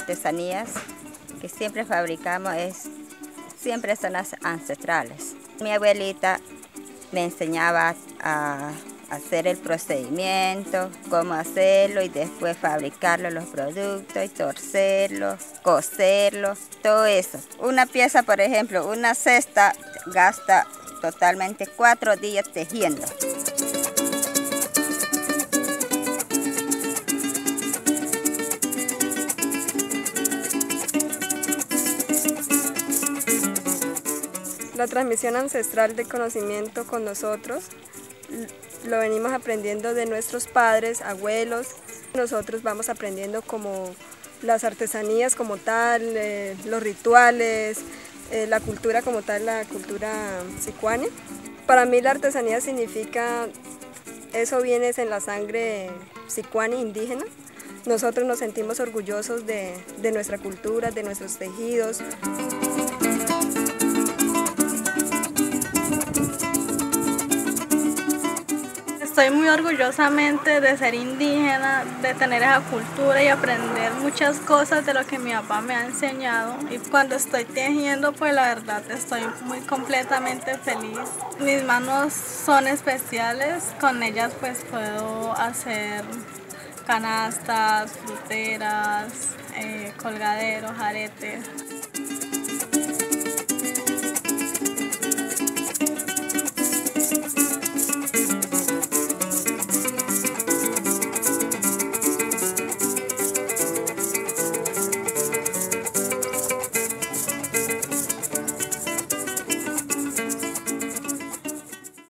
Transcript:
artesanías que siempre fabricamos siempre son las ancestrales. Mi abuelita me enseñaba a hacer el procedimiento, cómo hacerlo y después fabricarlo los productos y torcerlos, coserlos, todo eso. Una pieza, por ejemplo, una cesta gasta totalmente 4 días tejiendo. La transmisión ancestral de conocimiento con nosotros lo venimos aprendiendo de nuestros padres, abuelos. Nosotros vamos aprendiendo como las artesanías como tal, los rituales, la cultura como tal, la cultura sicuani. Para mí la artesanía significa, eso viene en la sangre sicuani indígena. Nosotros nos sentimos orgullosos de nuestra cultura, de nuestros tejidos. Estoy muy orgullosamente de ser indígena, de tener esa cultura y aprender muchas cosas de lo que mi papá me ha enseñado. Y cuando estoy tejiendo, pues la verdad estoy muy completamente feliz. Mis manos son especiales, con ellas pues puedo hacer canastas, fruteras, colgaderos, aretes.